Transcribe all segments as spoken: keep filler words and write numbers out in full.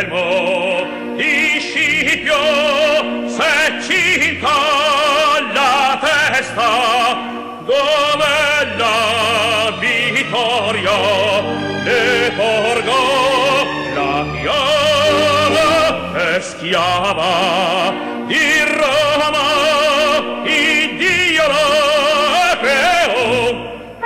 elmo di Scipio s'è cinta la testa, dove la vittoria le porgò la chiama e schiava di Roma, il Dio la creò.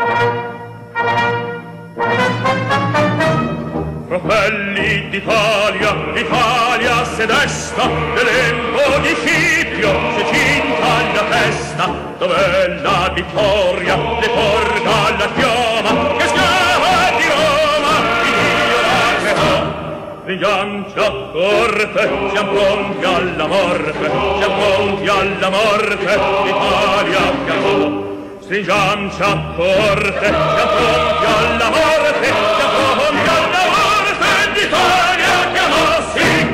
Fratelli d'Italia, l'Italia se desta, nell'elmo di Scipio si cinta la testa, dove la vittoria le porga la chioma, che schiava di Roma, il Dio la creò. Stringiamoci a corte, siamo pronti alla morte, siamo pronti alla morte, l'Italia chiamò. Stringiamoci a corte, siamo pronti alla morte, siamo pronti alla morte, l'Italia chiamò, sì!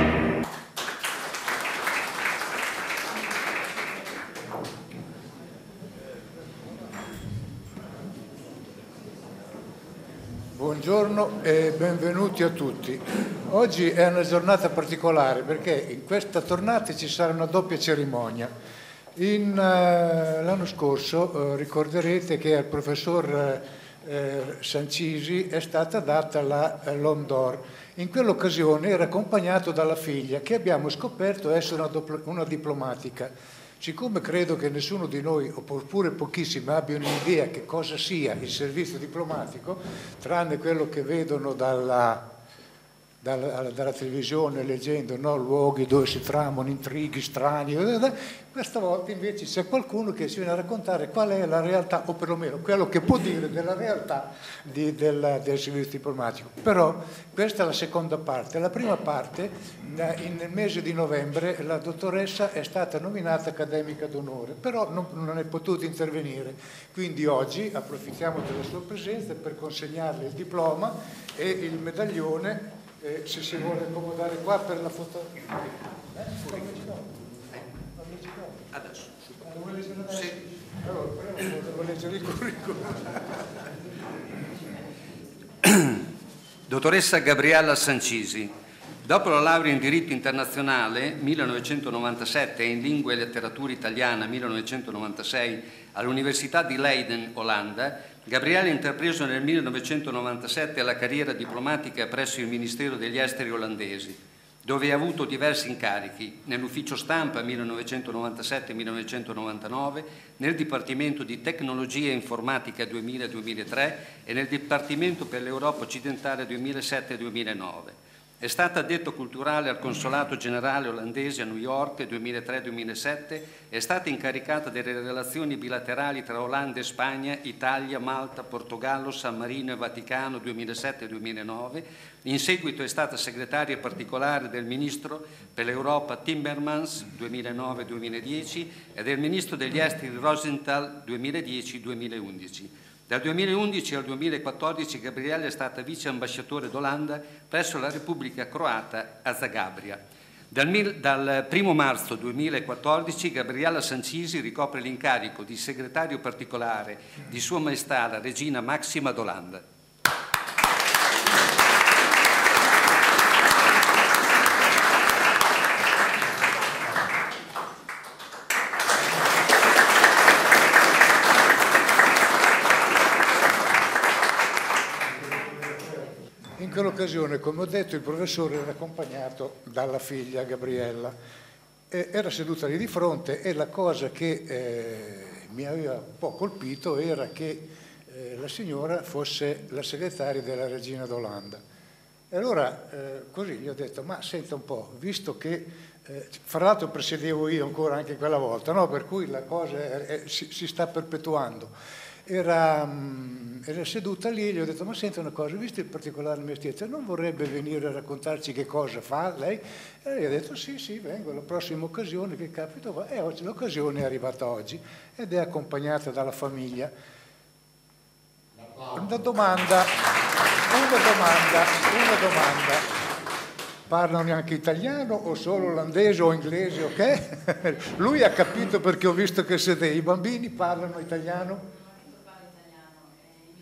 Buongiorno e benvenuti a tutti. Oggi è una giornata particolare perché in questa tornata ci sarà una doppia cerimonia. In, uh, l'anno scorso uh, ricorderete che al professor uh, Sancisi è stata data la uh, L'Homme d'Or. In quell'occasione era accompagnato dalla figlia, che abbiamo scoperto essere una, una diplomatica. Siccome credo che nessuno di noi, oppure pochissimi, abbiano un'idea che cosa sia il servizio diplomatico, tranne quello che vedono dalla, dalla, dalla televisione leggendo, no, luoghi dove si tramano intrighi strani, questa volta invece c'è qualcuno che ci viene a raccontare qual è la realtà, o perlomeno quello che può dire della realtà di, del, del servizio diplomatico. Però questa è la seconda parte. La prima parte, nel mese di novembre, la dottoressa è stata nominata accademica d'onore, però non, non è potuta intervenire. Quindi oggi approfittiamo della sua presenza per consegnarle il diploma e il medaglione. Eh, se si vuole accomodare qua per la foto. Eh? Adesso. Vuole leggere adesso? Sì. Allora, però devo leggere il curriculum. Dottoressa Gabriella Sancisi. Dopo la laurea in diritto internazionale millenovecentonovantasette e in lingua e letteratura italiana millenovecentonovantasei all'Università di Leiden, Olanda, Gabriella ha intrapreso nel millenovecentonovantasette la carriera diplomatica presso il Ministero degli Esteri olandesi, dove ha avuto diversi incarichi nell'ufficio stampa millenovecentonovantasette millenovecentonovantanove, nel Dipartimento di Tecnologia e Informatica duemila duemilatré e nel Dipartimento per l'Europa occidentale duemilasette duemilanove. È stata addetto culturale al Consolato Generale olandese a New York duemilatré duemilasette, è stata incaricata delle relazioni bilaterali tra Olanda e Spagna, Italia, Malta, Portogallo, San Marino e Vaticano duemilasette duemilanove. In seguito è stata segretaria particolare del Ministro per l'Europa Timmermans duemilanove duemiladieci e del Ministro degli Esteri Rosenthal duemiladieci duemilaundici. Dal duemilaundici al duemilaquattordici Gabriella è stata vice ambasciatore d'Olanda presso la Repubblica Croata a Zagabria. Dal, dal primo marzo duemilaquattordici Gabriella Sancisi ricopre l'incarico di segretario particolare di Sua Maestà la Regina Maxima d'Olanda. In quell'occasione, come ho detto, il professore era accompagnato dalla figlia Gabriella. E era seduta lì di fronte e la cosa che eh, mi aveva un po' colpito era che eh, la signora fosse la segretaria della Regina d'Olanda. E allora eh, così gli ho detto, ma senta un po', visto che, eh, fra l'altro presiedevo io ancora anche quella volta, no? Per cui la cosa è, è, si, si sta perpetuando. Era, era seduta lì e gli ho detto, ma senta una cosa, visto il particolare mestiere, non vorrebbe venire a raccontarci che cosa fa lei? E lei ha detto, sì, sì, vengo, la prossima occasione che capito va. E oggi l'occasione è arrivata oggi ed è accompagnata dalla famiglia. Una domanda, una domanda, una domanda. Parlano anche italiano o solo olandese o inglese, ok? Lui ha capito perché ho visto che siete i bambini, parlano italiano?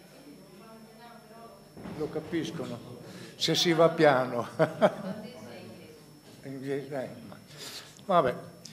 Lo capiscono, se si va piano. Eh, vabbè.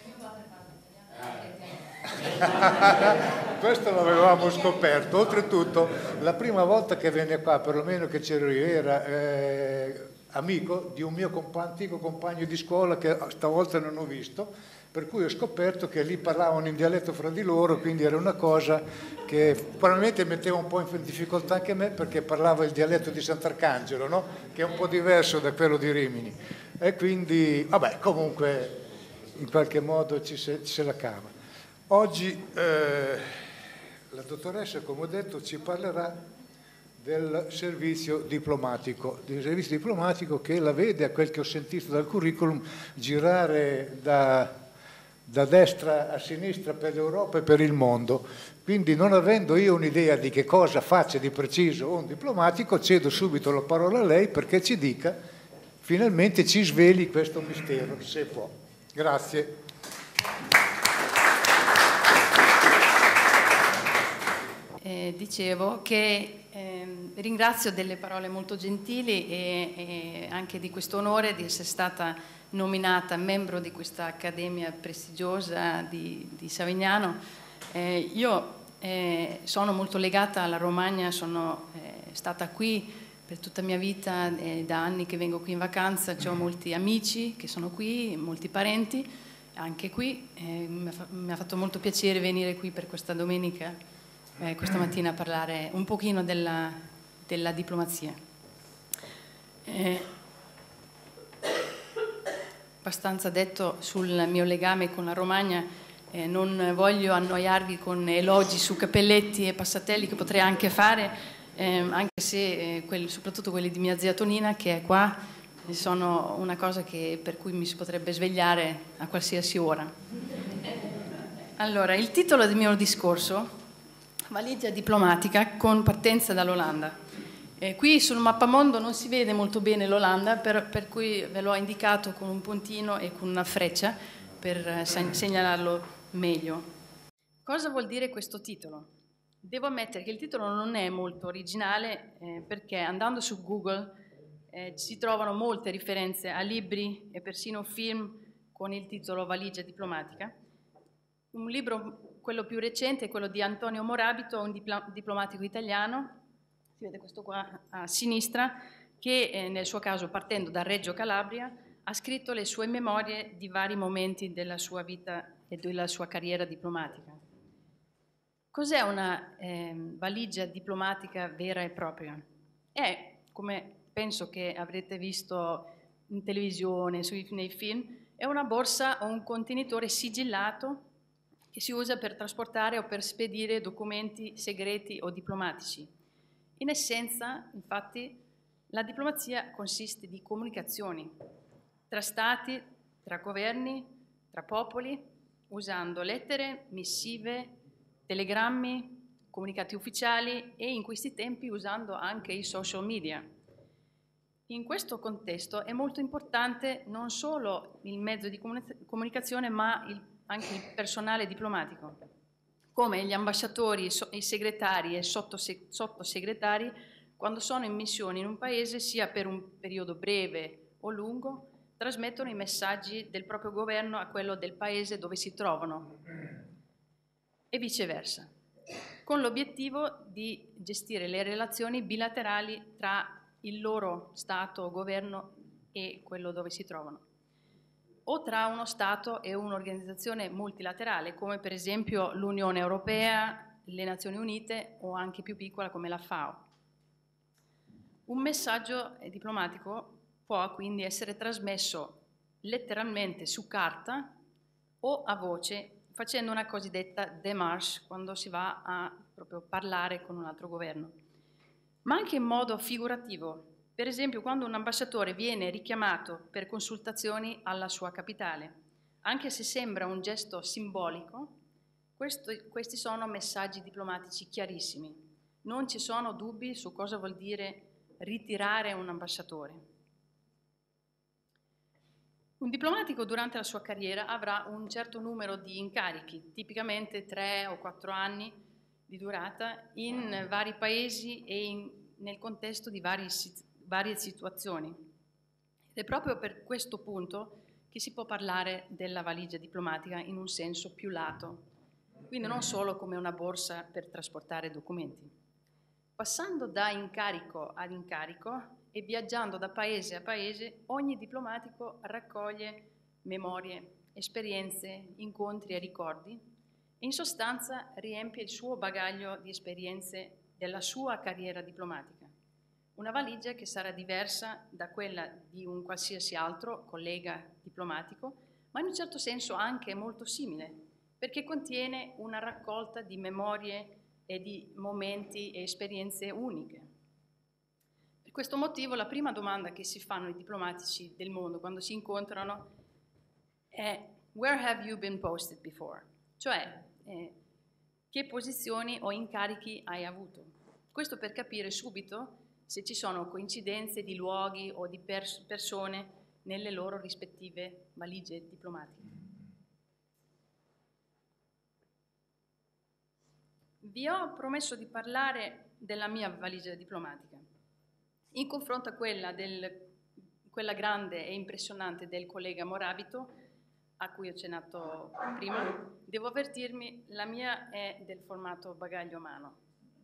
Questo l'avevamo scoperto. Oltretutto, la prima volta che venne qua, perlomeno che c'ero io, era eh, amico di un mio compa- antico compagno di scuola che stavolta non ho visto, per cui ho scoperto che lì parlavano in dialetto fra di loro, quindi era una cosa che probabilmente metteva un po' in difficoltà anche me, perché parlava il dialetto di Sant'Arcangelo, no? Che è un po' diverso da quello di Rimini. E quindi, vabbè, comunque in qualche modo ci se, ci se la cava. Oggi eh, la dottoressa, come ho detto, ci parlerà del servizio diplomatico, del servizio diplomatico che la vede, a quel che ho sentito dal curriculum, girare da, da destra a sinistra per l'Europa e per il mondo. Quindi, non avendo io un'idea di che cosa faccia di preciso un diplomatico, cedo subito la parola a lei perché ci dica, finalmente ci sveli questo mistero, se può. Grazie. Eh, dicevo che eh, ringrazio delle parole molto gentili e, e anche di questo onore di essere stata nominata membro di questa accademia prestigiosa di, di Savignano. Eh, io eh, sono molto legata alla Romagna, sono eh, stata qui per tutta la mia vita, eh, da anni che vengo qui in vacanza, ho molti amici che sono qui, molti parenti anche qui. Eh, mi, ha, mi ha fatto molto piacere venire qui per questa domenica. Eh, questa mattina a parlare un pochino della, della diplomazia. Eh, abbastanza detto sul mio legame con la Romagna, eh, non voglio annoiarvi con elogi su Cappelletti e Passatelli, che potrei anche fare, eh, anche se eh, quelli, soprattutto quelli di mia zia Tonina, che è qua, sono una cosa che, per cui mi si potrebbe svegliare a qualsiasi ora. Allora, il titolo del mio discorso: valigia diplomatica con partenza dall'Olanda. Eh, qui sul mappamondo non si vede molto bene l'Olanda, per, per cui ve l'ho indicato con un puntino e con una freccia per eh, segnalarlo meglio. Cosa vuol dire questo titolo? Devo ammettere che il titolo non è molto originale, eh, perché andando su Google eh, si trovano molte referenze a libri e persino film con il titolo Valigia diplomatica. Un libro, quello più recente, è quello di Antonio Morabito, un dipl- diplomatico italiano, si vede questo qua a sinistra, che eh, nel suo caso, partendo da Reggio Calabria, ha scritto le sue memorie di vari momenti della sua vita e della sua carriera diplomatica. Cos'è una eh, valigia diplomatica vera e propria? È, come penso che avrete visto in televisione, sui, nei film, è una borsa o un contenitore sigillato che si usa per trasportare o per spedire documenti segreti o diplomatici. In essenza, infatti, la diplomazia consiste di comunicazioni tra stati, tra governi, tra popoli, usando lettere, missive, telegrammi, comunicati ufficiali e in questi tempi usando anche i social media. In questo contesto è molto importante non solo il mezzo di comunicazione, ma il anche il personale diplomatico, come gli ambasciatori, i segretari e sottosegretari, quando sono in missione in un paese, sia per un periodo breve o lungo, trasmettono i messaggi del proprio governo a quello del paese dove si trovano e viceversa, con l'obiettivo di gestire le relazioni bilaterali tra il loro Stato o governo e quello dove si trovano, o tra uno Stato e un'organizzazione multilaterale, come per esempio l'Unione Europea, le Nazioni Unite o anche più piccola come la FAO. Un messaggio diplomatico può quindi essere trasmesso letteralmente su carta o a voce, facendo una cosiddetta démarche quando si va a proprio parlare con un altro governo, ma anche in modo figurativo. Per esempio, quando un ambasciatore viene richiamato per consultazioni alla sua capitale, anche se sembra un gesto simbolico, questo, questi sono messaggi diplomatici chiarissimi. Non ci sono dubbi su cosa vuol dire ritirare un ambasciatore. Un diplomatico durante la sua carriera avrà un certo numero di incarichi, tipicamente tre o quattro anni di durata, in vari paesi e in, nel contesto di vari, varie situazioni. Ed è proprio per questo punto che che si può parlare della valigia diplomatica in un senso più lato, quindi non solo come una borsa per trasportare documenti. Passando da incarico ad incarico e viaggiando da paese a paese, ogni diplomatico raccoglie memorie, esperienze, incontri e ricordi e in sostanza riempie il suo bagaglio di esperienze della sua carriera diplomatica. Una valigia che sarà diversa da quella di un qualsiasi altro collega diplomatico, ma in un certo senso anche molto simile, perché contiene una raccolta di memorie e di momenti e esperienze uniche. Per questo motivo la prima domanda che si fanno i diplomatici del mondo quando si incontrano è "Where have you been posted before?", cioè eh, che posizioni o incarichi hai avuto. Questo per capire subito se ci sono coincidenze di luoghi o di pers- persone nelle loro rispettive valigie diplomatiche. Vi ho promesso di parlare della mia valigia diplomatica. In confronto a quella, del, quella grande e impressionante del collega Morabito, a cui ho accennato prima, devo avvertirmi, la mia è del formato bagaglio mano.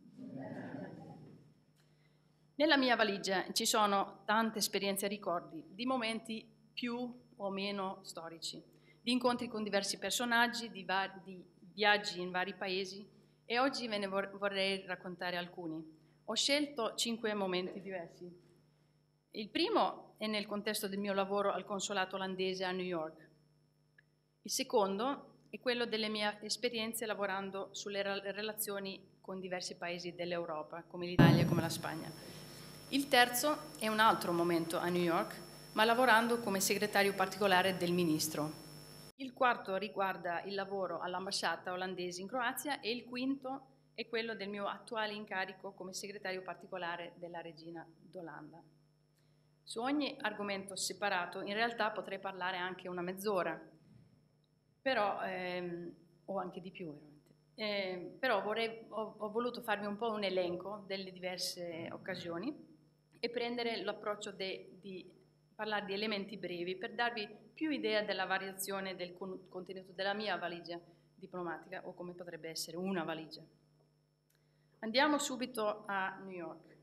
Nella mia valigia ci sono tante esperienze e ricordi, di momenti più o meno storici, di incontri con diversi personaggi, di, va- di viaggi in vari paesi, e oggi ve ne vor- vorrei raccontare alcuni. Ho scelto cinque momenti diversi. Il primo è nel contesto del mio lavoro al consolato olandese a New York. Il secondo è quello delle mie esperienze lavorando sulle ra- relazioni con diversi paesi dell'Europa, come l'Italia e come la Spagna. Il terzo è un altro momento a New York, ma lavorando come segretario particolare del ministro. Il quarto riguarda il lavoro all'ambasciata olandese in Croazia e il quinto è quello del mio attuale incarico come segretario particolare della regina d'Olanda. Su ogni argomento separato in realtà potrei parlare anche una mezz'ora, però, ehm, o anche di più veramente. Eh, però vorrei, ho, ho voluto farvi un po' un elenco delle diverse occasioni e prendere l'approccio de, di parlare di elementi brevi per darvi più idea della variazione del con, contenuto della mia valigia diplomatica o come potrebbe essere una valigia. Andiamo subito a New York.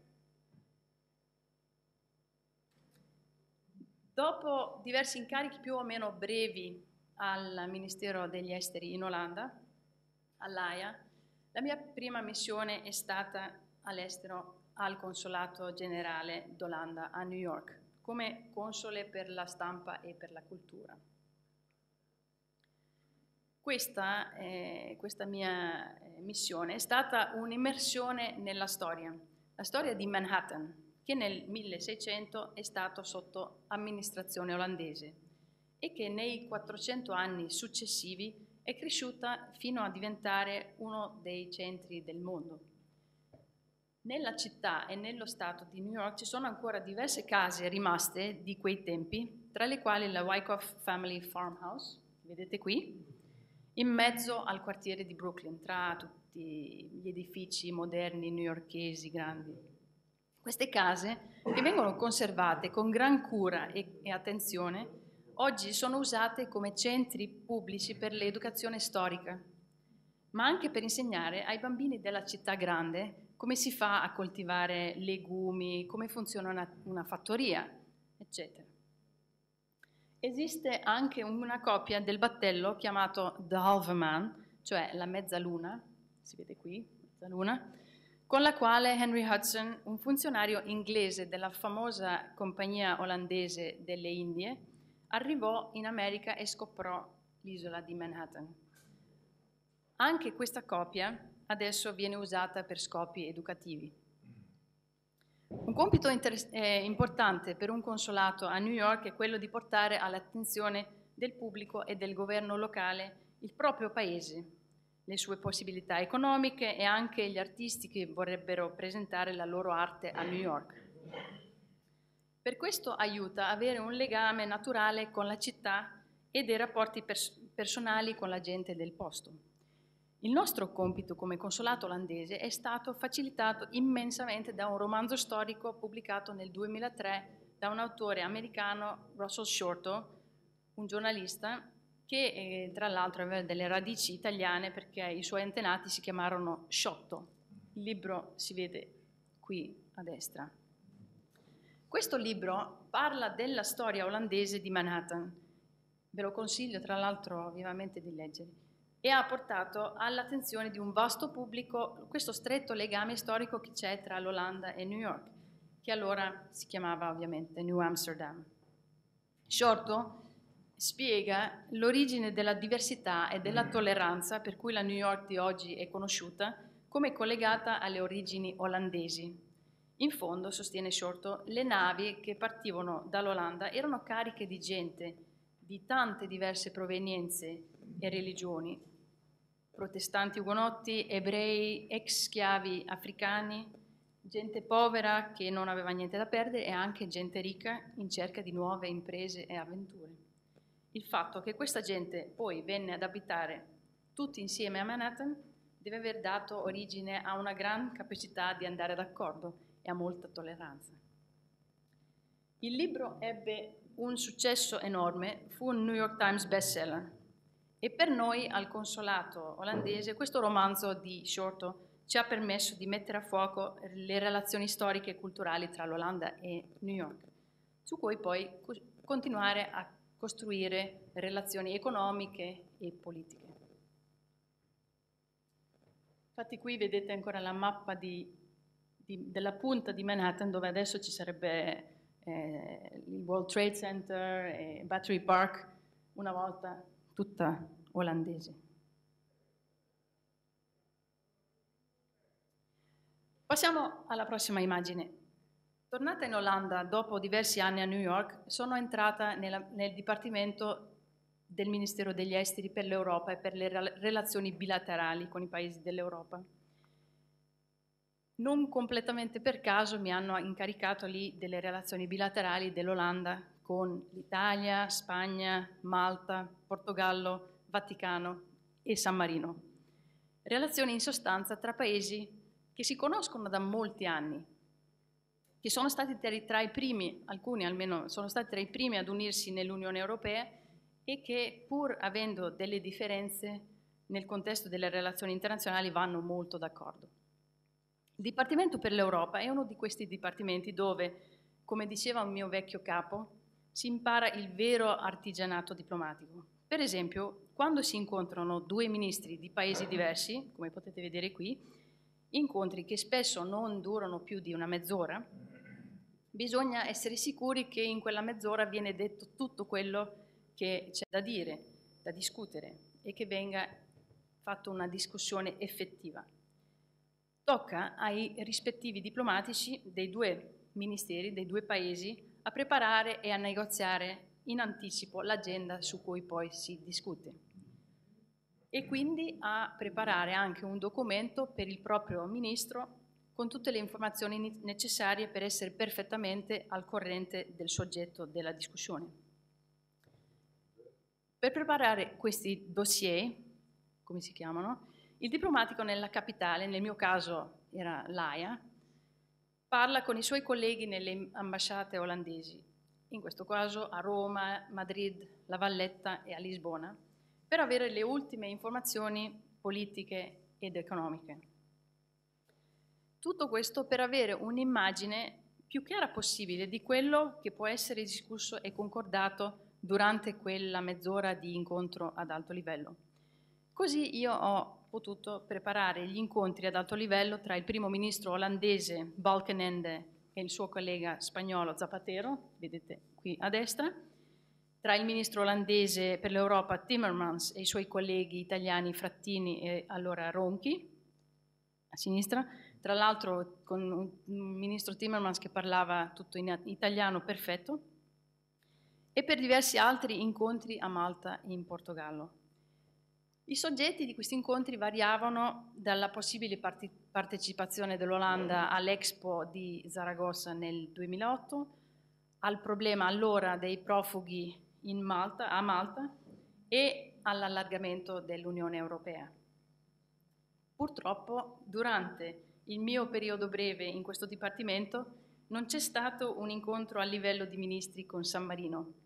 Dopo diversi incarichi più o meno brevi al Ministero degli Esteri in Olanda, all'Aia, la mia prima missione è stata all'estero al Consolato Generale d'Olanda a New York, come console per la stampa e per la cultura. Questa, eh, questa mia eh, missione è stata un'immersione nella storia, la storia di Manhattan, che nel milleseicento è stato sotto amministrazione olandese e che nei quattrocento anni successivi è cresciuta fino a diventare uno dei centri del mondo. Nella città e nello stato di New York ci sono ancora diverse case rimaste di quei tempi, tra le quali la Wyckoff Family Farmhouse, vedete qui, in mezzo al quartiere di Brooklyn, tra tutti gli edifici moderni newyorkesi grandi. Queste case, che vengono conservate con gran cura e, e attenzione, oggi sono usate come centri pubblici per l'educazione storica, ma anche per insegnare ai bambini della città grande come si fa a coltivare legumi, come funziona una, una fattoria, eccetera. Esiste anche una copia del battello chiamato The Half Man, cioè la mezzaluna, si vede qui, mezzaluna, con la quale Henry Hudson, un funzionario inglese della famosa compagnia olandese delle Indie, arrivò in America e scoprò l'isola di Manhattan. Anche questa copia adesso viene usata per scopi educativi. Un compito inter- eh, importante per un consolato a New York è quello di portare all'attenzione del pubblico e del governo locale il proprio paese, le sue possibilità economiche e anche gli artisti che vorrebbero presentare la loro arte a New York. Per questo aiuta a avere un legame naturale con la città e dei rapporti pers- personali con la gente del posto. Il nostro compito come consolato olandese è stato facilitato immensamente da un romanzo storico pubblicato nel duemilatré da un autore americano, Russell Shorto, un giornalista che eh, tra l'altro aveva delle radici italiane perché i suoi antenati si chiamarono Sciotto. Il libro si vede qui a destra. Questo libro parla della storia olandese di Manhattan, ve lo consiglio tra l'altro vivamente di leggere, e ha portato all'attenzione di un vasto pubblico questo stretto legame storico che c'è tra l'Olanda e New York, che allora si chiamava ovviamente New Amsterdam. Sciotto spiega l'origine della diversità e della tolleranza per cui la New York di oggi è conosciuta come collegata alle origini olandesi. In fondo, sostiene Sciotto, le navi che partivano dall'Olanda erano cariche di gente di tante diverse provenienze e religioni, protestanti ugonotti, ebrei, ex schiavi africani, gente povera che non aveva niente da perdere e anche gente ricca in cerca di nuove imprese e avventure. Il fatto che questa gente poi venne ad abitare tutti insieme a Manhattan deve aver dato origine a una gran capacità di andare d'accordo e a molta tolleranza. Il libro ebbe un successo enorme, fu un New York Times bestseller e per noi al consolato olandese questo romanzo di Sciotto ci ha permesso di mettere a fuoco le relazioni storiche e culturali tra l'Olanda e New York, su cui poi continuare a costruire relazioni economiche e politiche. Infatti qui vedete ancora la mappa di, di, della punta di Manhattan, dove adesso ci sarebbe eh, il World Trade Center e Battery Park, una volta tutta olandese. Passiamo alla prossima immagine. Tornata in Olanda dopo diversi anni a New York, sono entrata nella, nel Dipartimento del Ministero degli Esteri per l'Europa e per le relazioni bilaterali con i paesi dell'Europa. Non completamente per caso mi hanno incaricato lì delle relazioni bilaterali dell'Olanda con l'Italia, Spagna, Malta, Portogallo, Vaticano e San Marino. Relazioni in sostanza tra paesi che si conoscono da molti anni, che sono stati tra i primi, alcuni almeno, sono stati tra i primi ad unirsi nell'Unione Europea e che pur avendo delle differenze nel contesto delle relazioni internazionali vanno molto d'accordo. Il Dipartimento per l'Europa è uno di questi dipartimenti dove, come diceva un mio vecchio capo, si impara il vero artigianato diplomatico. Per esempio, quando si incontrano due ministri di paesi diversi, come potete vedere qui, incontri che spesso non durano più di una mezz'ora, bisogna essere sicuri che in quella mezz'ora viene detto tutto quello che c'è da dire, da discutere e che venga fatta una discussione effettiva. Tocca ai rispettivi diplomatici dei due ministeri, dei due paesi, a preparare e a negoziare in anticipo l'agenda su cui poi si discute e quindi a preparare anche un documento per il proprio ministro con tutte le informazioni necessarie per essere perfettamente al corrente del soggetto della discussione. Per preparare questi dossier, come si chiamano, il diplomatico nella capitale, nel mio caso era l'Aia, parla con i suoi colleghi nelle ambasciate olandesi, in questo caso a Roma, Madrid, La Valletta e a Lisbona, per avere le ultime informazioni politiche ed economiche. Tutto questo per avere un'immagine più chiara possibile di quello che può essere discusso e concordato durante quella mezz'ora di incontro ad alto livello. Così io ho potuto preparare gli incontri ad alto livello tra il primo ministro olandese Balkenende e il suo collega spagnolo Zapatero, vedete qui a destra, tra il ministro olandese per l'Europa Timmermans e i suoi colleghi italiani Frattini e allora Ronchi, a sinistra, tra l'altro con un ministro Timmermans che parlava tutto in italiano perfetto, e per diversi altri incontri a Malta e in Portogallo. I soggetti di questi incontri variavano dalla possibile parte partecipazione dell'Olanda all'Expo di Zaragoza nel duemilaotto, al problema allora dei profughi in Malta, a Malta e all'allargamento dell'Unione Europea. Purtroppo, durante il mio periodo breve in questo dipartimento, non c'è stato un incontro a livello di ministri con San Marino,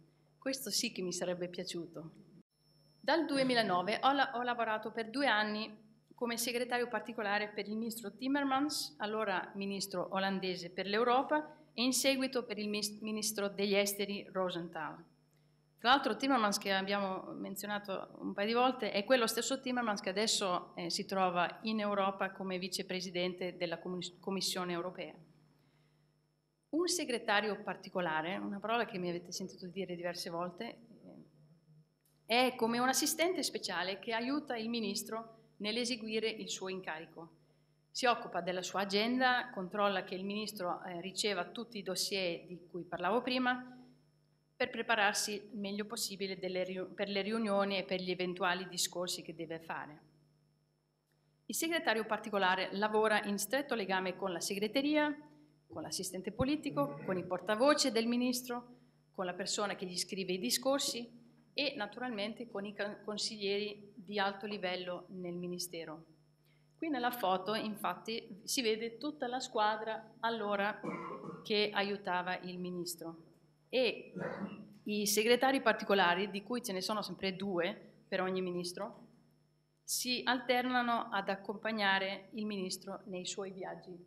questo sì che mi sarebbe piaciuto. Dal duemilanove ho, la- ho lavorato per due anni come segretario particolare per il ministro Timmermans, allora ministro olandese per l'Europa, e in seguito per il ministro degli esteri Rosenthal. Tra l'altro Timmermans, che abbiamo menzionato un paio di volte, è quello stesso Timmermans che adesso eh, si trova in Europa come vicepresidente della Commissione europea. Un segretario particolare, una parola che mi avete sentito dire diverse volte, è come un assistente speciale che aiuta il ministro nell'eseguire il suo incarico. Si occupa della sua agenda, controlla che il ministro eh, riceva tutti i dossier di cui parlavo prima per prepararsi il meglio possibile delle, per le riunioni e per gli eventuali discorsi che deve fare. Il segretario particolare lavora in stretto legame con la segreteria, con l'assistente politico, con i portavoce del ministro, con la persona che gli scrive i discorsi e naturalmente con i consiglieri di alto livello nel ministero. Qui nella foto infatti si vede tutta la squadra allora che aiutava il ministro e i segretari particolari, di cui ce ne sono sempre due per ogni ministro, si alternano ad accompagnare il ministro nei suoi viaggi.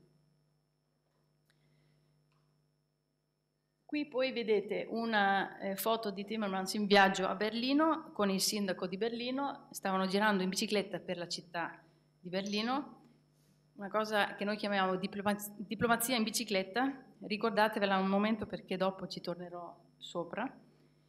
Qui poi vedete una eh, foto di Timmermans in viaggio a Berlino con il sindaco di Berlino, stavano girando in bicicletta per la città di Berlino, una cosa che noi chiamiamo diplomazia, diplomazia in bicicletta, ricordatevela un momento perché dopo ci tornerò sopra.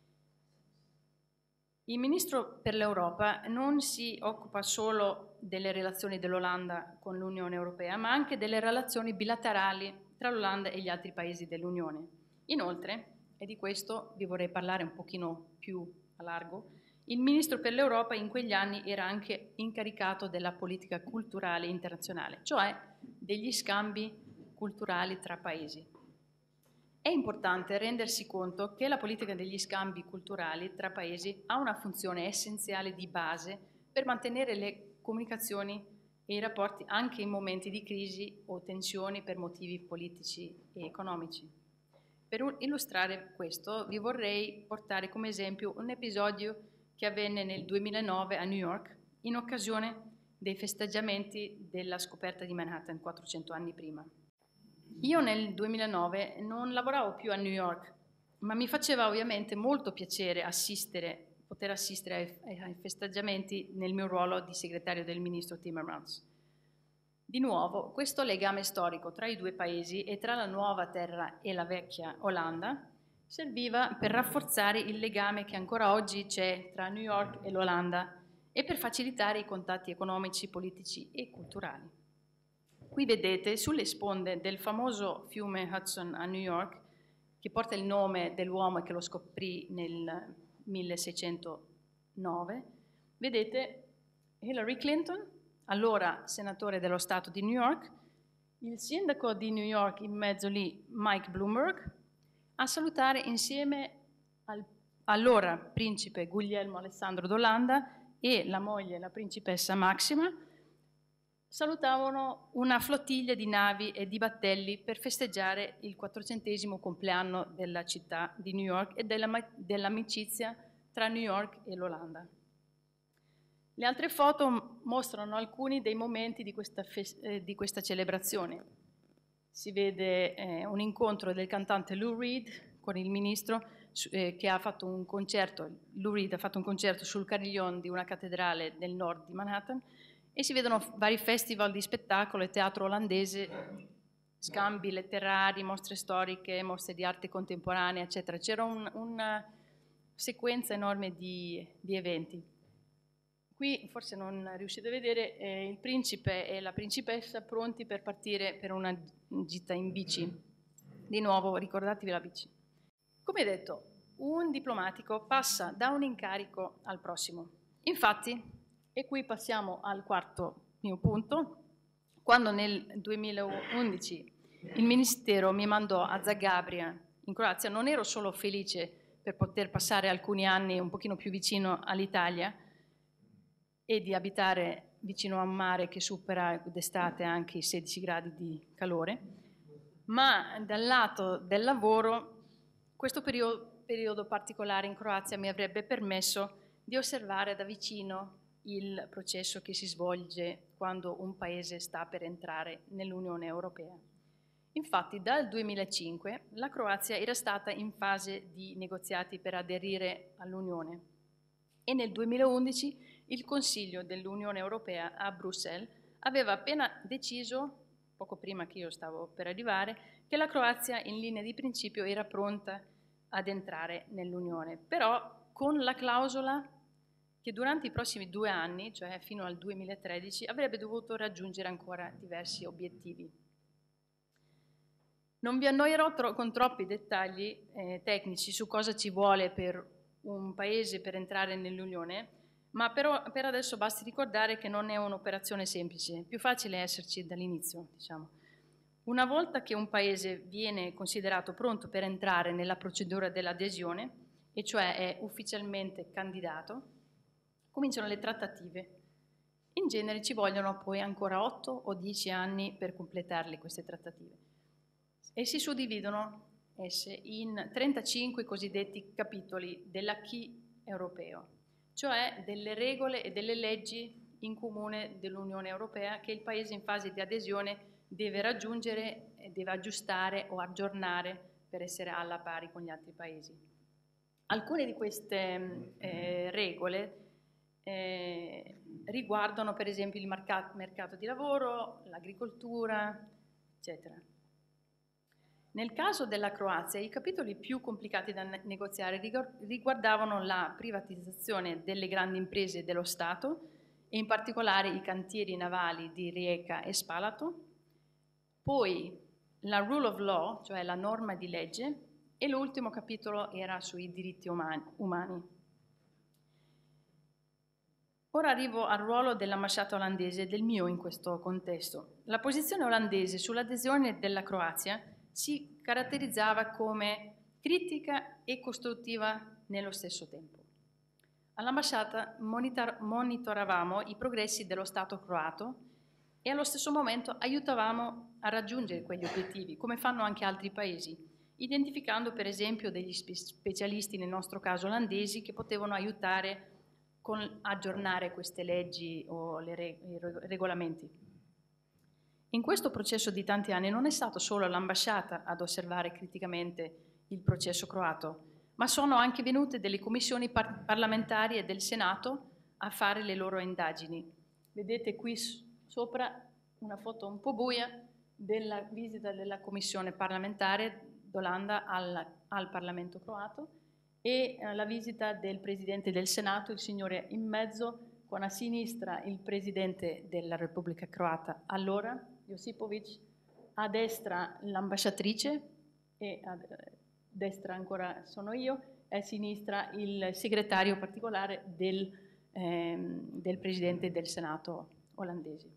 Il ministro per l'Europa non si occupa solo delle relazioni dell'Olanda con l'Unione Europea, ma anche delle relazioni bilaterali tra l'Olanda e gli altri paesi dell'Unione. Inoltre, e di questo vi vorrei parlare un pochino più a largo, il ministro per l'Europa in quegli anni era anche incaricato della politica culturale internazionale, cioè degli scambi culturali tra paesi. È importante rendersi conto che la politica degli scambi culturali tra paesi ha una funzione essenziale di base per mantenere le comunicazioni e i rapporti anche in momenti di crisi o tensioni per motivi politici e economici. Per illustrare questo vi vorrei portare come esempio un episodio che avvenne nel duemilanove a New York in occasione dei festeggiamenti della scoperta di Manhattan quattrocento anni prima. Io nel duemilanove non lavoravo più a New York, ma mi faceva ovviamente molto piacere assistere, poter assistere ai, ai festeggiamenti nel mio ruolo di segretario del ministro Timmermans. Di nuovo, questo legame storico tra i due paesi e tra la nuova terra e la vecchia Olanda serviva per rafforzare il legame che ancora oggi c'è tra New York e l'Olanda e per facilitare i contatti economici, politici e culturali. Qui vedete sulle sponde del famoso fiume Hudson a New York, che porta il nome dell'uomo che lo scoprì nel milleseicentonove, vedete Hillary Clinton, allora senatore dello Stato di New York, il sindaco di New York in mezzo lì, Mike Bloomberg, a salutare insieme al allora principe Guglielmo Alessandro d'Olanda e la moglie, la principessa Maxima, salutavano una flottiglia di navi e di battelli per festeggiare il quattrocentesimo compleanno della città di New York e della, dell'amicizia tra New York e l'Olanda. Le altre foto mostrano alcuni dei momenti di questa, eh, di questa celebrazione. Si vede eh, un incontro del cantante Lou Reed con il ministro eh, che ha fatto un concerto, Lou Reed ha fatto un concerto sul carillon di una cattedrale del nord di Manhattan e si vedono vari festival di spettacolo e teatro olandese, scambi letterari, mostre storiche, mostre di arte contemporanea, eccetera. C'era un, una sequenza enorme di, di eventi. Qui forse non riuscite a vedere eh, il principe e la principessa pronti per partire per una gita in bici. Di nuovo ricordatevi la bici. Come detto, un diplomatico passa da un incarico al prossimo. Infatti, e qui passiamo al quarto mio punto, quando nel duemilaundici il Ministero mi mandò a Zagabria, in Croazia, non ero solo felice per poter passare alcuni anni un pochino più vicino all'Italia, e di abitare vicino a un mare che supera d'estate anche i sedici gradi di calore, ma dal lato del lavoro questo periodo periodo particolare in Croazia mi avrebbe permesso di osservare da vicino il processo che si svolge quando un paese sta per entrare nell'Unione Europea. Infatti dal duemilacinque la Croazia era stata in fase di negoziati per aderire all'Unione e nel duemilaundici il Consiglio dell'Unione Europea a Bruxelles aveva appena deciso, poco prima che io stavo per arrivare, che la Croazia in linea di principio era pronta ad entrare nell'Unione, però con la clausola che durante i prossimi due anni, cioè fino al duemilatredici, avrebbe dovuto raggiungere ancora diversi obiettivi. Non vi annoierò tro- con troppi dettagli eh, tecnici su cosa ci vuole per un paese per entrare nell'Unione, ma però per adesso basti ricordare che non è un'operazione semplice, più facile esserci dall'inizio, diciamo. Una volta che un paese viene considerato pronto per entrare nella procedura dell'adesione, e cioè è ufficialmente candidato, cominciano le trattative. In genere ci vogliono poi ancora otto o dieci anni per completarle queste trattative. E si suddividono esse in trentacinque cosiddetti capitoli dell'acquis europeo, cioè delle regole e delle leggi in comune dell'Unione Europea che il paese in fase di adesione deve raggiungere, deve aggiustare o aggiornare per essere alla pari con gli altri paesi. Alcune di queste eh, regole eh, riguardano per esempio il mercato, mercato di lavoro, l'agricoltura, eccetera. Nel caso della Croazia, i capitoli più complicati da negoziare riguardavano la privatizzazione delle grandi imprese dello Stato e in particolare i cantieri navali di Rijeka e Spalato, poi la rule of law, cioè la norma di legge, e l'ultimo capitolo era sui diritti umani. Ora arrivo al ruolo dell'ambasciata olandese e del mio in questo contesto. La posizione olandese sull'adesione della Croazia si caratterizzava come critica e costruttiva nello stesso tempo. All'ambasciata monitor- monitoravamo i progressi dello Stato croato e allo stesso momento aiutavamo a raggiungere quegli obiettivi, come fanno anche altri paesi, identificando per esempio degli spe- specialisti, nel nostro caso olandesi, che potevano aiutare con aggiornare queste leggi o le re- i regolamenti. In questo processo di tanti anni non è stato solo l'ambasciata ad osservare criticamente il processo croato, ma sono anche venute delle commissioni par- parlamentari e del Senato a fare le loro indagini. Vedete qui s- sopra una foto un po' buia della visita della commissione parlamentare d'Olanda al, al Parlamento croato e eh, la visita del Presidente del Senato, il signore in mezzo, con a sinistra il Presidente della Repubblica Croata allora, Josipovic, a destra l'ambasciatrice e a destra ancora sono io, e a sinistra il segretario particolare del, ehm, del Presidente del Senato olandese.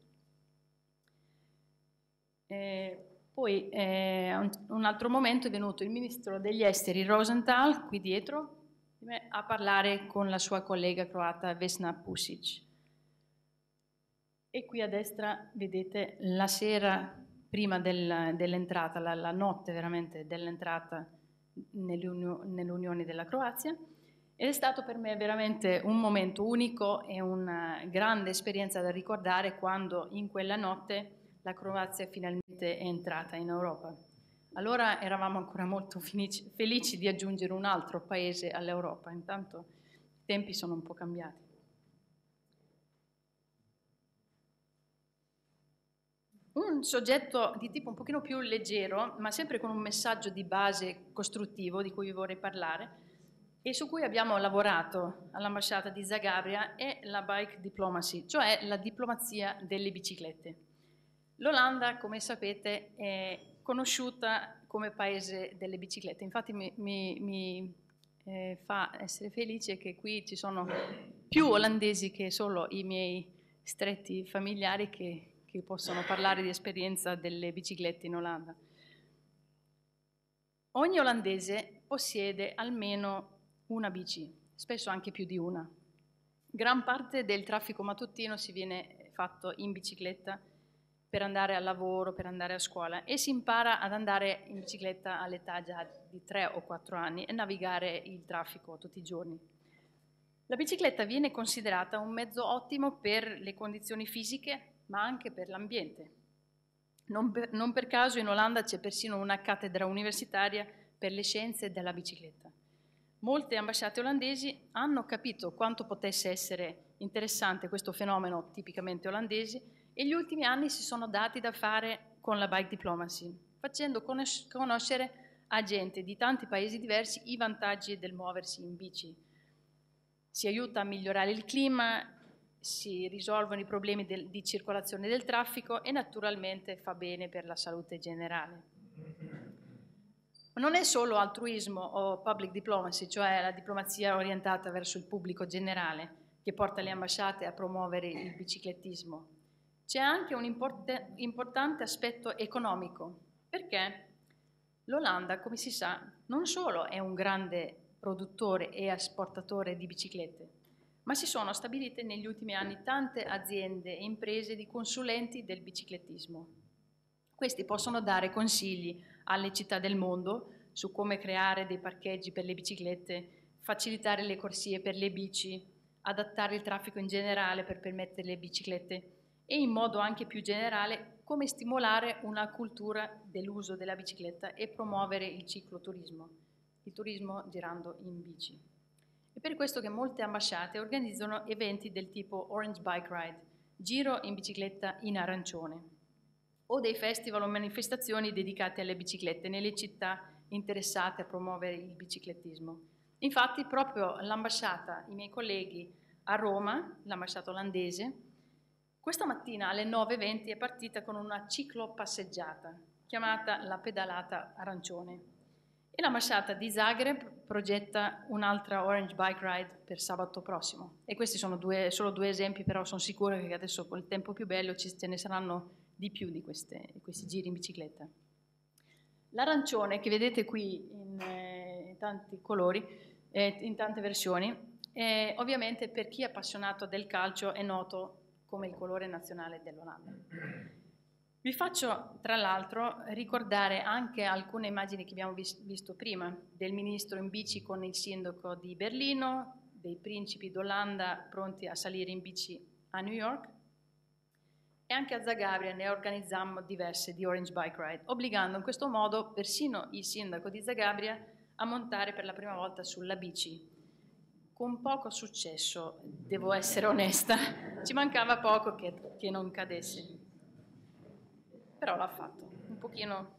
Eh, poi eh, un, un altro momento è venuto il Ministro degli Esteri Rosenthal, qui dietro, a parlare con la sua collega croata Vesna Pusic. E qui a destra vedete la sera prima del, dell'entrata, la, la notte veramente dell'entrata nell'Unione della Croazia, ed è stato per me veramente un momento unico e una grande esperienza da ricordare quando in quella notte la Croazia finalmente è entrata in Europa. Allora eravamo ancora molto felici, felici di aggiungere un altro paese all'Europa, intanto i tempi sono un po' cambiati. Un soggetto di tipo un pochino più leggero, ma sempre con un messaggio di base costruttivo di cui vi vorrei parlare e su cui abbiamo lavorato all'ambasciata di Zagabria è la bike diplomacy, cioè la diplomazia delle biciclette. L'Olanda, come sapete, è conosciuta come paese delle biciclette, infatti mi, mi, mi eh, fa essere felice che qui ci sono più olandesi che solo i miei stretti familiari che che possono parlare di esperienza delle biciclette in Olanda. Ogni olandese possiede almeno una bici, spesso anche più di una. Gran parte del traffico mattutino si viene fatto in bicicletta per andare al lavoro, per andare a scuola, e si impara ad andare in bicicletta all'età già di tre o quattro anni e navigare il traffico tutti i giorni. La bicicletta viene considerata un mezzo ottimo per le condizioni fisiche, ma anche per l'ambiente. Non per, non per caso in Olanda c'è persino una cattedra universitaria per le scienze della bicicletta. Molte ambasciate olandesi hanno capito quanto potesse essere interessante questo fenomeno tipicamente olandese e gli ultimi anni si sono dati da fare con la bike diplomacy, facendo conoscere a gente di tanti paesi diversi i vantaggi del muoversi in bici. Si aiuta a migliorare il clima, si risolvono i problemi del, di circolazione del traffico e naturalmente fa bene per la salute generale. Ma non è solo altruismo o public diplomacy, cioè la diplomazia orientata verso il pubblico generale, che porta le ambasciate a promuovere il biciclettismo. C'è anche un import- importante aspetto economico, perché l'Olanda, come si sa, non solo è un grande produttore e esportatore di biciclette, ma si sono stabilite negli ultimi anni tante aziende e imprese di consulenti del biciclettismo. Questi possono dare consigli alle città del mondo su come creare dei parcheggi per le biciclette, facilitare le corsie per le bici, adattare il traffico in generale per permettere le biciclette e in modo anche più generale come stimolare una cultura dell'uso della bicicletta e promuovere il cicloturismo, il turismo girando in bici. È per questo che molte ambasciate organizzano eventi del tipo Orange Bike Ride, giro in bicicletta in arancione, o dei festival o manifestazioni dedicate alle biciclette nelle città interessate a promuovere il biciclettismo. Infatti proprio l'ambasciata, i miei colleghi a Roma, l'ambasciata olandese, questa mattina alle nove e venti è partita con una ciclopasseggiata chiamata la pedalata arancione. E l'ambasciata di Zagreb progetta un'altra Orange Bike Ride per sabato prossimo. E questi sono due, solo due esempi, però sono sicura che adesso col tempo più bello ci, ce ne saranno di più di queste, questi giri in bicicletta. L'arancione che vedete qui in, eh, in tanti colori, eh, in tante versioni, eh, ovviamente per chi è appassionato del calcio è noto come il colore nazionale dell'Olanda. Vi faccio tra l'altro ricordare anche alcune immagini che abbiamo vis- visto prima, del ministro in bici con il sindaco di Berlino, dei principi d'Olanda pronti a salire in bici a New York, e anche a Zagabria ne organizzammo diverse di Orange Bike Ride, obbligando in questo modo persino il sindaco di Zagabria a montare per la prima volta sulla bici. Con poco successo, devo essere onesta, ci mancava poco che, che non cadesse. Però l'ha fatto, un pochino.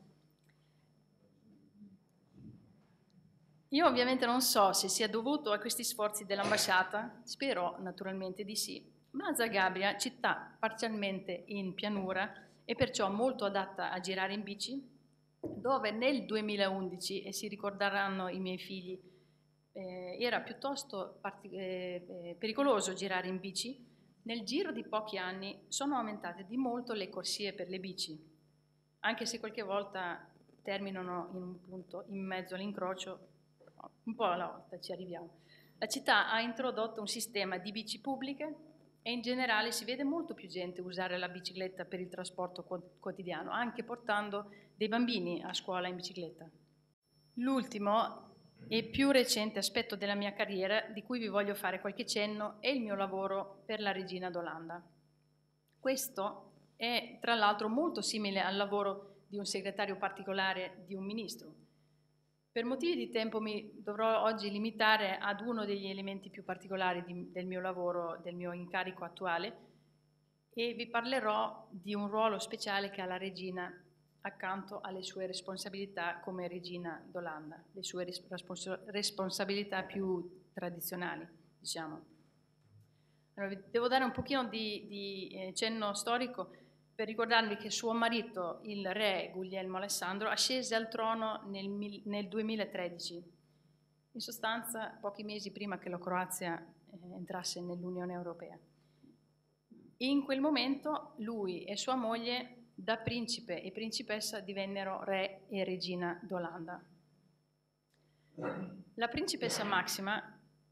Io ovviamente non so se sia dovuto a questi sforzi dell'ambasciata, spero naturalmente di sì, ma Zagabria, città parzialmente in pianura e perciò molto adatta a girare in bici, dove nel duemilaundici, e si ricorderanno i miei figli, eh, era piuttosto partic- eh, pericoloso girare in bici, nel giro di pochi anni sono aumentate di molto le corsie per le bici, anche se qualche volta terminano in un punto in mezzo all'incrocio, un po' alla volta ci arriviamo. La città ha introdotto un sistema di bici pubbliche e in generale si vede molto più gente usare la bicicletta per il trasporto quotidiano, anche portando dei bambini a scuola in bicicletta. L'ultimo e più recente aspetto della mia carriera, di cui vi voglio fare qualche cenno, è il mio lavoro per la Regina d'Olanda. Questo è tra l'altro molto simile al lavoro di un segretario particolare di un ministro. Per motivi di tempo mi dovrò oggi limitare ad uno degli elementi più particolari di, del mio lavoro, del mio incarico attuale, e vi parlerò di un ruolo speciale che ha la regina accanto alle sue responsabilità come regina d'Olanda, le sue respons- responsabilità più tradizionali, diciamo. Allora, devo dare un pochino di, di eh, cenno storico per ricordarvi che suo marito, il re Guglielmo Alessandro, ascese al trono nel, nel duemilatredici, in sostanza pochi mesi prima che la Croazia eh, entrasse nell'Unione Europea. In quel momento lui e sua moglie, da principe e principessa, divennero re e regina d'Olanda. La principessa Maxima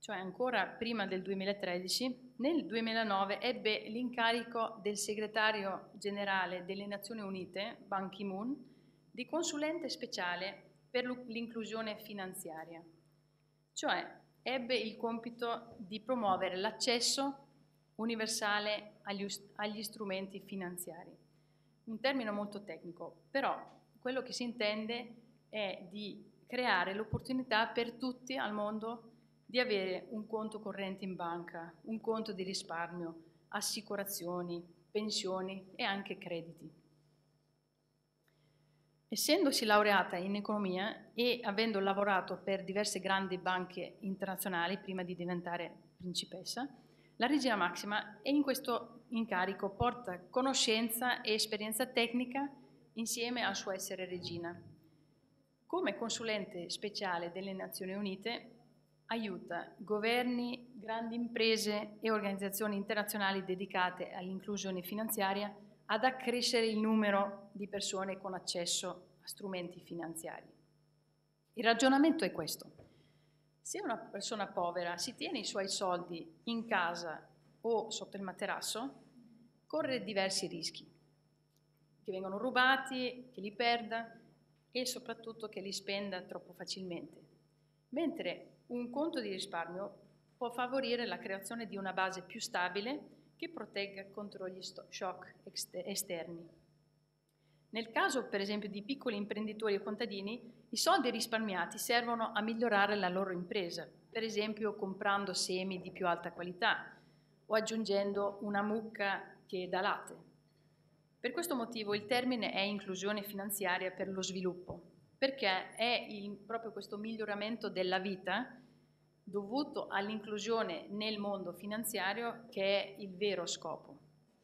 cioè ancora prima del duemilatredici, nel duemilanove ebbe l'incarico del segretario generale delle Nazioni Unite, Ban Ki-moon, di consulente speciale per l'inclusione finanziaria, cioè ebbe il compito di promuovere l'accesso universale agli, agli strumenti finanziari. Un termine molto tecnico, però quello che si intende è di creare l'opportunità per tutti al mondo di avere un conto corrente in banca, un conto di risparmio, assicurazioni, pensioni e anche crediti. Essendosi laureata in economia e avendo lavorato per diverse grandi banche internazionali prima di diventare principessa, la regina Maxima è in questo incarico porta conoscenza e esperienza tecnica insieme al suo essere regina. Come consulente speciale delle Nazioni Unite aiuta governi, grandi imprese e organizzazioni internazionali dedicate all'inclusione finanziaria ad accrescere il numero di persone con accesso a strumenti finanziari. Il ragionamento è questo. Se una persona povera si tiene i suoi soldi in casa o sotto il materasso, corre diversi rischi, che vengano rubati, che li perda e soprattutto che li spenda troppo facilmente. Mentre un conto di risparmio può favorire la creazione di una base più stabile che protegga contro gli shock esterni. Nel caso, per esempio, di piccoli imprenditori o contadini, i soldi risparmiati servono a migliorare la loro impresa, per esempio comprando semi di più alta qualità o aggiungendo una mucca che dà latte. Per questo motivo il termine è inclusione finanziaria per lo sviluppo, perché è il, proprio questo miglioramento della vita dovuto all'inclusione nel mondo finanziario che è il vero scopo.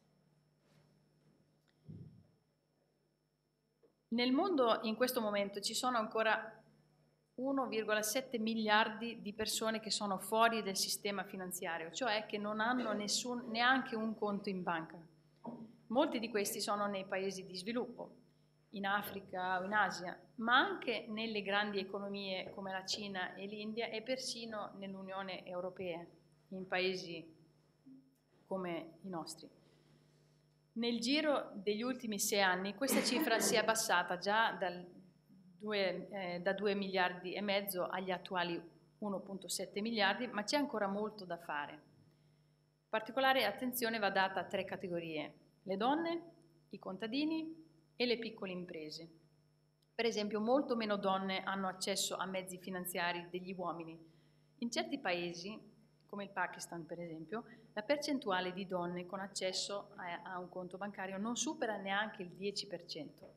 Nel mondo in questo momento ci sono ancora uno virgola sette miliardi di persone che sono fuori del sistema finanziario, cioè che non hanno nessun, neanche un conto in banca. Molti di questi sono nei paesi di sviluppo, in Africa o in Asia, ma anche nelle grandi economie come la Cina e l'India e persino nell'Unione Europea, in paesi come i nostri. Nel giro degli ultimi sei anni questa cifra si è abbassata già dal due, eh, da due miliardi e mezzo agli attuali uno virgola sette miliardi, ma c'è ancora molto da fare. Particolare attenzione va data a tre categorie: le donne, i contadini e le piccole imprese. Per esempio, molto meno donne hanno accesso a mezzi finanziari degli uomini. In certi paesi, come il Pakistan per esempio, la percentuale di donne con accesso a, a un conto bancario non supera neanche il dieci per cento.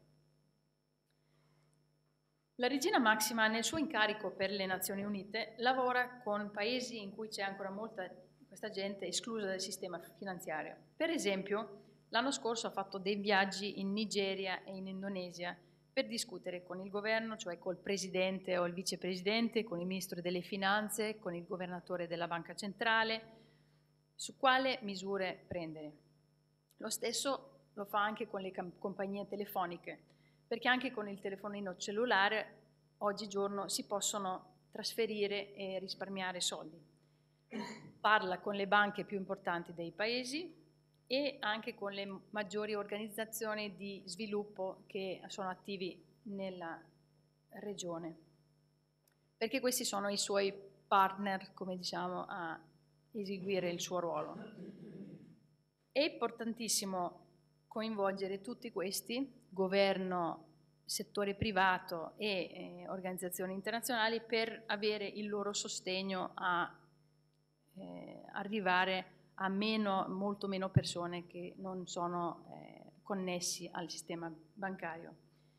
La regina Maxima nel suo incarico per le Nazioni Unite lavora con paesi in cui c'è ancora molta questa gente esclusa dal sistema finanziario. Per esempio, l'anno scorso ha fatto dei viaggi in Nigeria e in Indonesia per discutere con il governo, cioè col presidente o il vicepresidente, con il ministro delle finanze, con il governatore della banca centrale, su quale misure prendere. Lo stesso lo fa anche con le compagnie telefoniche, perché anche con il telefonino cellulare oggigiorno si possono trasferire e risparmiare soldi. Parla con le banche più importanti dei paesi e anche con le maggiori organizzazioni di sviluppo che sono attivi nella regione, perché questi sono i suoi partner, come diciamo, a eseguire il suo ruolo. È importantissimo coinvolgere tutti questi, governo, settore privato e eh, organizzazioni internazionali, per avere il loro sostegno a eh, arrivare a meno, molto meno persone che non sono eh, connessi al sistema bancario.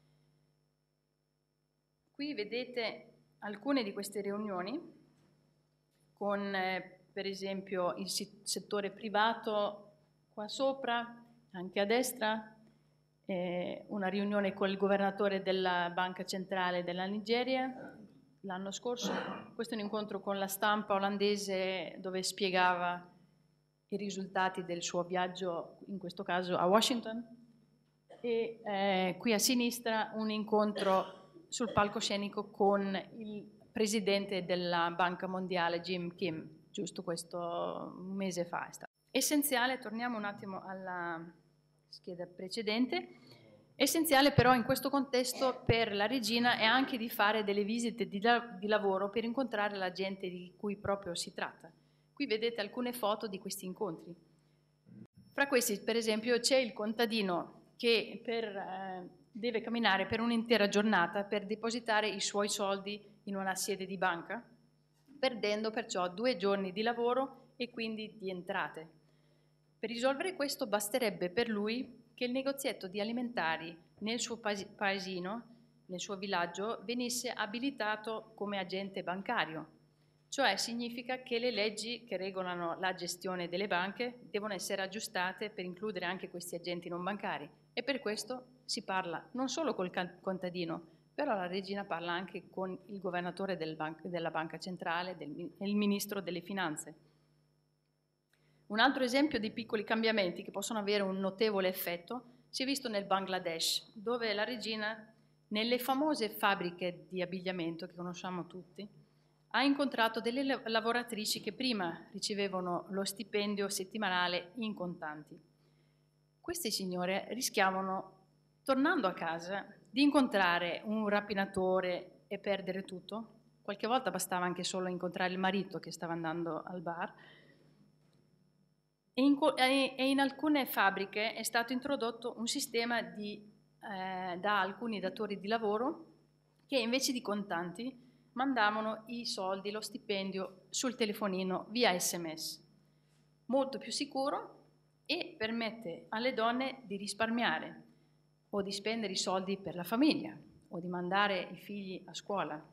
Qui vedete alcune di queste riunioni con eh, per esempio il settore privato qua sopra, anche a destra, eh, una riunione con il governatore della Banca Centrale della Nigeria l'anno scorso. Questo è un incontro con la stampa olandese dove spiegava i risultati del suo viaggio, in questo caso a Washington, e eh, qui a sinistra un incontro sul palcoscenico con il presidente della Banca Mondiale Jim Kim, giusto questo un mese fa. È stato essenziale, torniamo un attimo alla scheda precedente, essenziale però in questo contesto per la regina è anche di fare delle visite di, di lavoro per incontrare la gente di cui proprio si tratta. Qui vedete alcune foto di questi incontri. Fra questi, per esempio, c'è il contadino che per, eh, deve camminare per un'intera giornata per depositare i suoi soldi in una sede di banca, perdendo perciò due giorni di lavoro e quindi di entrate. Per risolvere questo basterebbe per lui che il negozietto di alimentari nel suo paesino, nel suo villaggio, venisse abilitato come agente bancario. Cioè significa che le leggi che regolano la gestione delle banche devono essere aggiustate per includere anche questi agenti non bancari. E per questo si parla non solo col contadino, però la regina parla anche con il governatore del ban- della banca centrale e il ministro delle finanze. Un altro esempio di piccoli cambiamenti che possono avere un notevole effetto si è visto nel Bangladesh, dove la regina, nelle famose fabbriche di abbigliamento che conosciamo tutti, ha incontrato delle lavoratrici che prima ricevevano lo stipendio settimanale in contanti. Queste signore rischiavano, tornando a casa, di incontrare un rapinatore e perdere tutto. Qualche volta bastava anche solo incontrare il marito che stava andando al bar. E in, e in alcune fabbriche è stato introdotto un sistema di, eh, da alcuni datori di lavoro che invece di contanti mandavano i soldi, lo stipendio sul telefonino via sms. Molto più sicuro e permette alle donne di risparmiare o di spendere i soldi per la famiglia o di mandare i figli a scuola.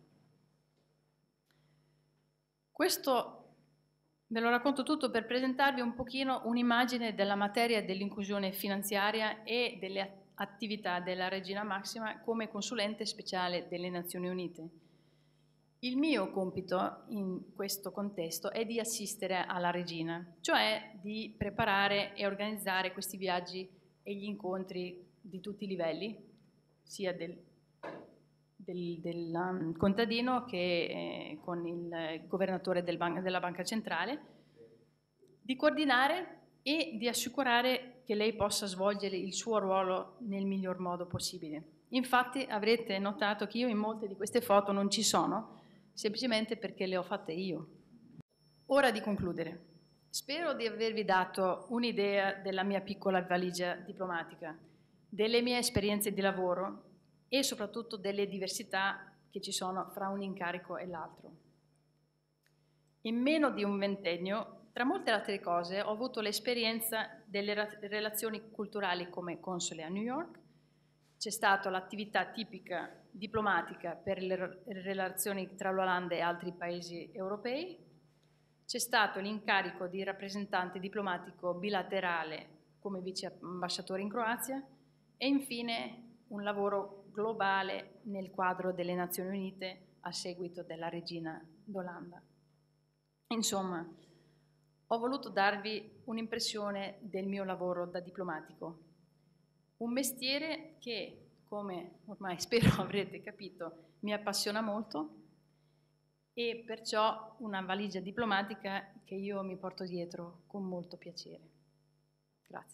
Questo ve lo racconto tutto per presentarvi un pochino un'immagine della materia dell'inclusione finanziaria e delle attività della Regina Maxima come consulente speciale delle Nazioni Unite. Il mio compito in questo contesto è di assistere alla regina, cioè di preparare e organizzare questi viaggi e gli incontri di tutti i livelli, sia del, del, del um, contadino che eh, con il governatore del ban- della banca centrale, di coordinare e di assicurare che lei possa svolgere il suo ruolo nel miglior modo possibile. Infatti avrete notato che io in molte di queste foto non ci sono, semplicemente perché le ho fatte io. Ora di concludere. Spero di avervi dato un'idea della mia piccola valigia diplomatica, delle mie esperienze di lavoro e soprattutto delle diversità che ci sono fra un incarico e l'altro. In meno di un ventennio, tra molte altre cose, ho avuto l'esperienza delle relazioni culturali come console a New York. C'è stata l'attività tipica diplomatica per le relazioni tra l'Olanda e altri paesi europei, c'è stato l'incarico di rappresentante diplomatico bilaterale come vice ambasciatore in Croazia e infine un lavoro globale nel quadro delle Nazioni Unite a seguito della regina d'Olanda. Insomma, ho voluto darvi un'impressione del mio lavoro da diplomatico. Un mestiere che, come ormai spero avrete capito, mi appassiona molto e perciò una valigia diplomatica che io mi porto dietro con molto piacere. Grazie.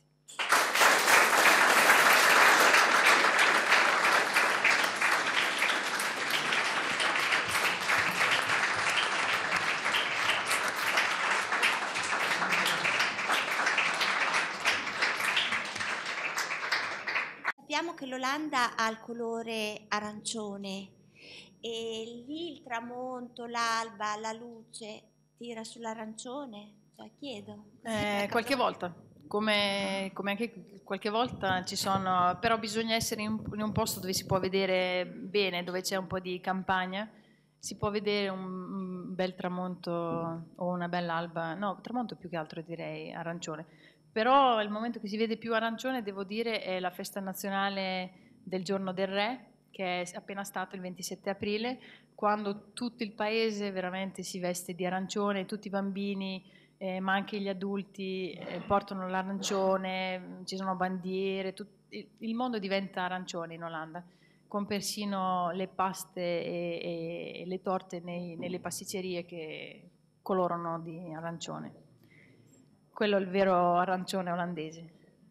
Sappiamo che l'Olanda ha il colore arancione e lì il tramonto, l'alba, la luce tira sull'arancione, cioè chiedo. Eh, qualche volta, come, come anche qualche volta ci sono, però bisogna essere in, in un posto dove si può vedere bene, dove c'è un po' di campagna, si può vedere un, un bel tramonto o una bella alba, no, tramonto più che altro direi arancione. Però il momento che si vede più arancione, devo dire, è la festa nazionale del Giorno del Re, che è appena stato il ventisette aprile, quando tutto il paese veramente si veste di arancione, tutti i bambini, eh, ma anche gli adulti eh, portano l'arancione, ci sono bandiere, tut- il mondo diventa arancione in Olanda. con persino le paste e, e le torte nei, nelle pasticcerie che colorano di arancione. Quello è il vero arancione olandese.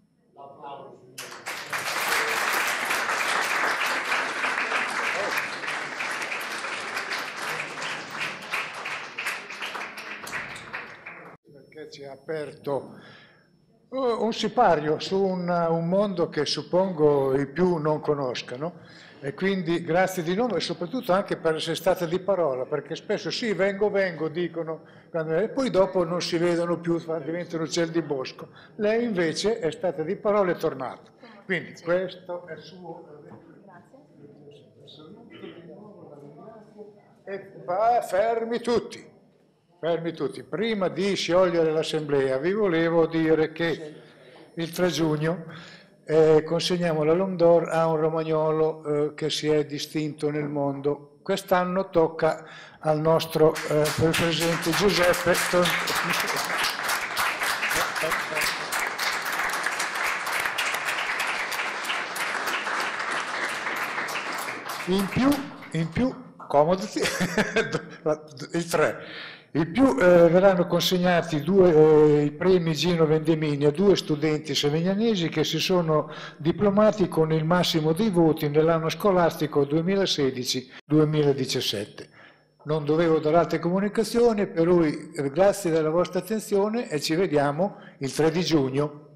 Perché ci ha aperto un sipario su un, un mondo che suppongo i più non conoscano, e quindi grazie di nuovo e soprattutto anche per essere stata di parola, perché spesso sì, vengo, vengo, dicono, e poi dopo non si vedono più, diventano uccelli di bosco. Lei invece è stata di parola e è tornata. Quindi questo è suo. E va, fermi tutti. Fermi tutti. Prima di sciogliere l'assemblea vi volevo dire che il tre giugno eh, consegniamo la Long d'Or a un romagnolo eh, che si è distinto nel mondo. Quest'anno tocca al nostro eh, presente Giuseppe Ton... in più, in più, comodati, il tre. In più eh, verranno consegnati due, eh, i premi Gino Vendemini a due studenti sevignanesi che si sono diplomati con il massimo dei voti nell'anno scolastico duemilasedici duemiladiciassette. Non dovevo dare altre comunicazioni, per cui eh, grazie della vostra attenzione e ci vediamo il tre di giugno.